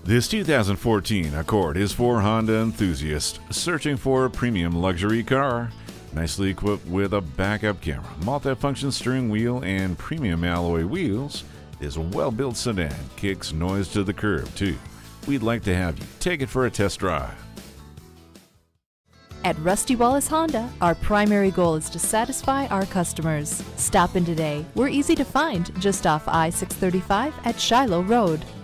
This 2014 Accord is for Honda enthusiasts searching for a premium luxury car. Nicely equipped with a backup camera, multi-function steering wheel, and premium alloy wheels, this well-built sedan kicks noise to the curb too. We'd like to have you take it for a test drive. At Rusty Wallis Honda, our primary goal is to satisfy our customers. Stop in today. We're easy to find just off I-635 at Shiloh Road.